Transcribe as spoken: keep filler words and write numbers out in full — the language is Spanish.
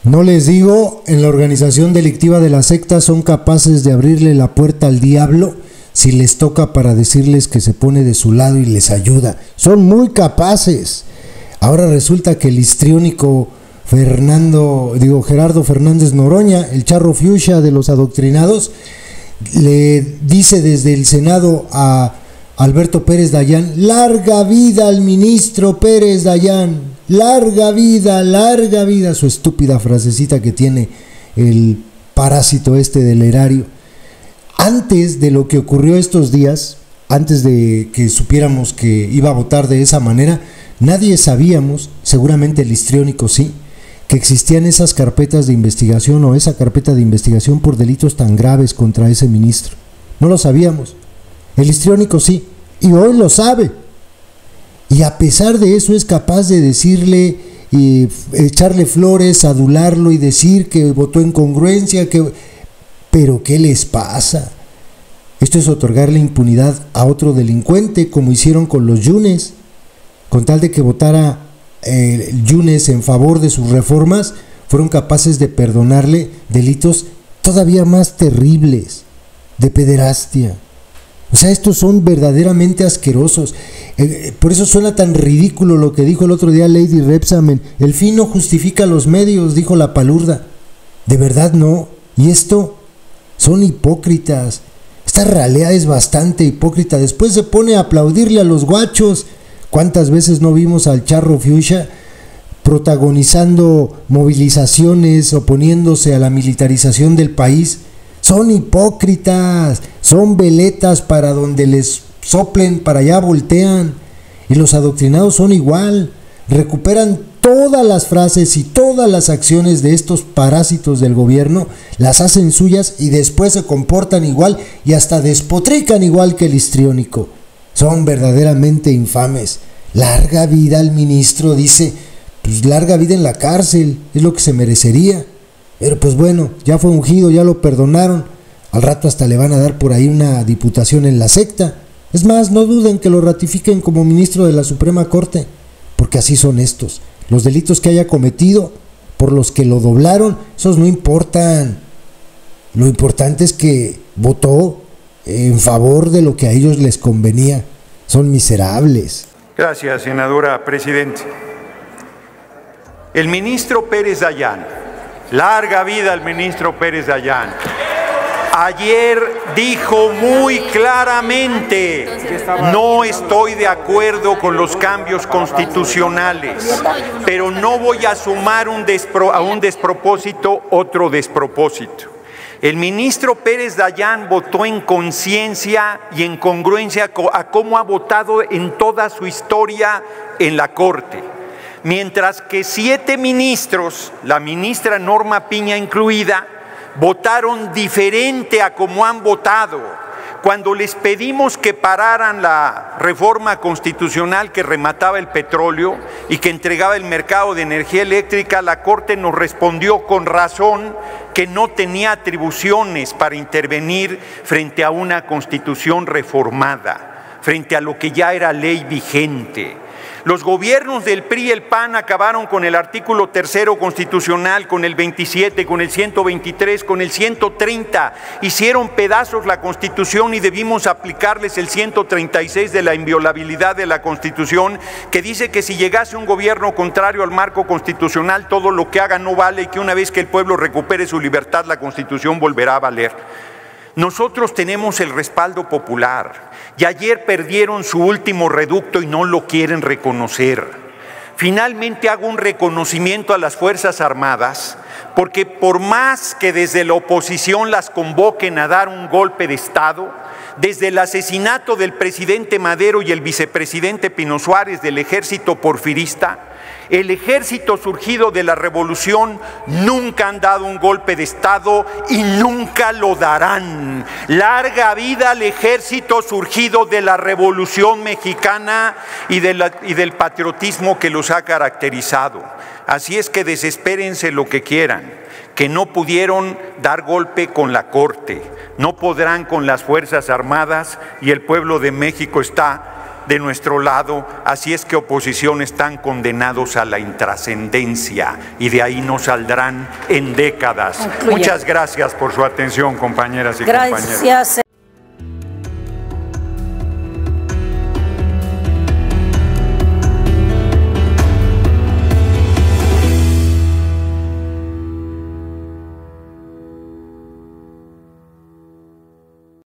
No les digo, en la organización delictiva de la secta son capaces de abrirle la puerta al diablo si les toca para decirles que se pone de su lado y les ayuda. Son muy capaces. Ahora resulta que el histriónico Fernando, digo Gerardo Fernández Noroña, el charro fuchsia de los adoctrinados, le dice desde el Senado a Alberto Pérez Dayán: larga vida al ministro Pérez Dayán, larga vida, larga vida, su estúpida frasecita que tiene el parásito este del erario. Antes de lo que ocurrió estos días, antes de que supiéramos que iba a votar de esa manera, nadie sabíamos, seguramente el histriónico sí, que existían esas carpetas de investigación o esa carpeta de investigación por delitos tan graves contra ese ministro. No lo sabíamos. El histriónico sí, y hoy lo sabe. Y a pesar de eso es capaz de decirle, y echarle flores, adularlo y decir que votó en congruencia, que... ¿Pero qué les pasa? Esto es otorgarle impunidad a otro delincuente, como hicieron con los Yunes. Con tal de que votara eh, Yunes en favor de sus reformas, fueron capaces de perdonarle delitos todavía más terribles, de pederastia. O sea, estos son verdaderamente asquerosos. Eh, por eso suena tan ridículo lo que dijo el otro día Lady Repsamen. El fin no justifica los medios, dijo la palurda. De verdad no. Y esto son hipócritas. Esta ralea es bastante hipócrita. Después se pone a aplaudirle a los guachos. ¿Cuántas veces no vimos al charro fuchsia protagonizando movilizaciones, oponiéndose a la militarización del país? Son hipócritas, son veletas, para donde les soplen, para allá voltean. Y los adoctrinados son igual, recuperan todas las frases y todas las acciones de estos parásitos del gobierno, las hacen suyas y después se comportan igual y hasta despotrican igual que el histriónico. Son verdaderamente infames. Larga vida al ministro, dice. Pues larga vida en la cárcel, es lo que se merecería. Pero pues bueno, ya fue ungido, ya lo perdonaron. Al rato hasta le van a dar por ahí una diputación en la secta. Es más, no duden que lo ratifiquen como ministro de la Suprema Corte, porque así son estos. Los delitos que haya cometido, por los que lo doblaron, esos no importan. Lo importante es que votó en favor de lo que a ellos les convenía. Son miserables. Gracias, senadora presidente. El ministro Pérez Dayán, larga vida al ministro Pérez Dayán, ayer dijo muy claramente: no estoy de acuerdo con los cambios constitucionales, pero no voy a sumar un despro, a un despropósito otro despropósito. El ministro Pérez Dayán votó en conciencia y en congruencia a cómo ha votado en toda su historia en la Corte. Mientras que siete ministros, la ministra Norma Piña incluida, votaron diferente a cómo han votado. Cuando les pedimos que pararan la reforma constitucional que remataba el petróleo y que entregaba el mercado de energía eléctrica, la Corte nos respondió con razón que no tenía atribuciones para intervenir frente a una constitución reformada, frente a lo que ya era ley vigente. Los gobiernos del P R I y el P A N acabaron con el artículo tercero constitucional, con el veintisiete, con el ciento veintitrés, con el ciento treinta. Hicieron pedazos la Constitución y debimos aplicarles el ciento treinta y seis de la inviolabilidad de la Constitución, que dice que si llegase un gobierno contrario al marco constitucional, todo lo que haga no vale y que una vez que el pueblo recupere su libertad, la Constitución volverá a valer. Nosotros tenemos el respaldo popular y ayer perdieron su último reducto y no lo quieren reconocer. Finalmente hago un reconocimiento a las Fuerzas Armadas, porque por más que desde la oposición las convoquen a dar un golpe de Estado, desde el asesinato del presidente Madero y el vicepresidente Pino Suárez del ejército porfirista, el ejército surgido de la revolución nunca han dado un golpe de Estado y nunca lo darán. Larga vida al ejército surgido de la Revolución Mexicana y, de la, y del patriotismo que los ha caracterizado. Así es que desespérense lo que quieran, que no pudieron dar golpe con la Corte, no podrán con las Fuerzas Armadas y el pueblo de México está de nuestro lado, así es que oposición están condenados a la intrascendencia y de ahí no saldrán en décadas. Concluye. Muchas gracias por su atención, compañeras y Gracias. compañeros.